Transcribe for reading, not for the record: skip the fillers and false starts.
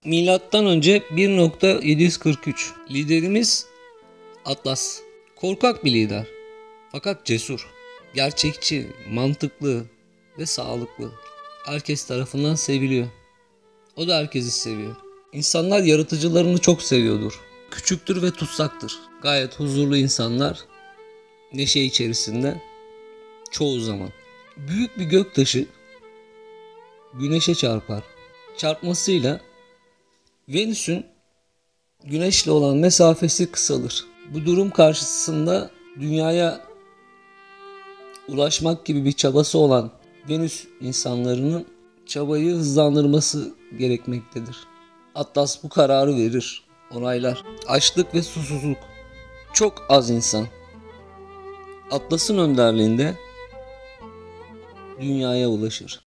Milattan önce 1.743. Liderimiz Atlas. Korkak bir lider. Fakat cesur, gerçekçi, mantıklı ve sağlıklı. Herkes tarafından seviliyor. O da herkesi seviyor. İnsanlar yaratıcılarını çok seviyordur. Küçüktür ve tutsaktır. Gayet huzurlu insanlar, neşe içerisinde çoğu zaman. Büyük bir göktaşı güneşe çarpar. Çarpmasıyla Venüs'ün güneşle olan mesafesi kısalır. Bu durum karşısında dünyaya ulaşmak gibi bir çabası olan Venüs insanlarının çabayı hızlandırması gerekmektedir. Atlas bu kararı verir, onaylar. Açlık ve susuzluk. Çok az insan Atlas'ın önderliğinde dünyaya ulaşır.